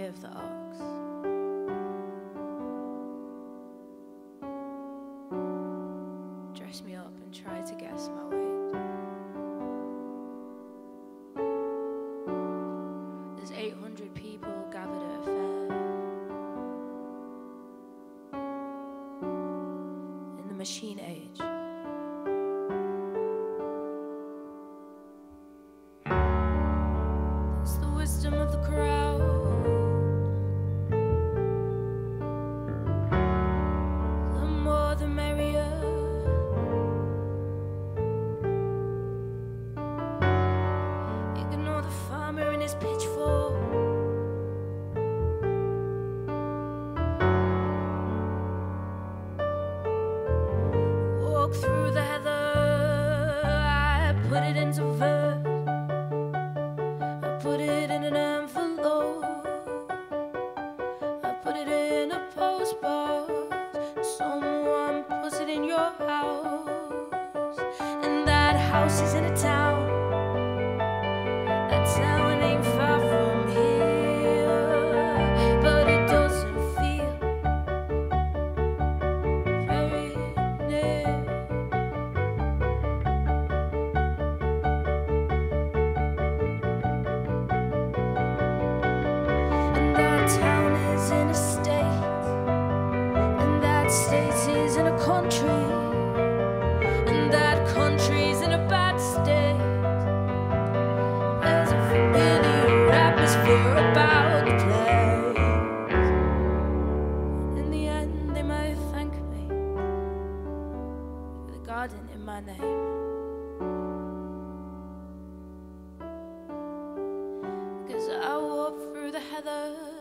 of the ox. Dress me up and try to guess my weight. There's 800 people gathered at a fair. In the machine age. There's the wisdom of the crowd. The more the merrier. Ignore the farmer and his pitchfork. Walk through the heather, I put it into verse. I put it in an envelope. I put it in a postbox. Someone puts it in your house, and that house is in a town. That town ain't far from here, but it doesn't feel very near. And that town is in a state, and that state is in a country, and that country's in a bad state. There's a familiar atmosphere about the place. In the end, they might thank me for the garden in my name. 'Cause I walk through the heather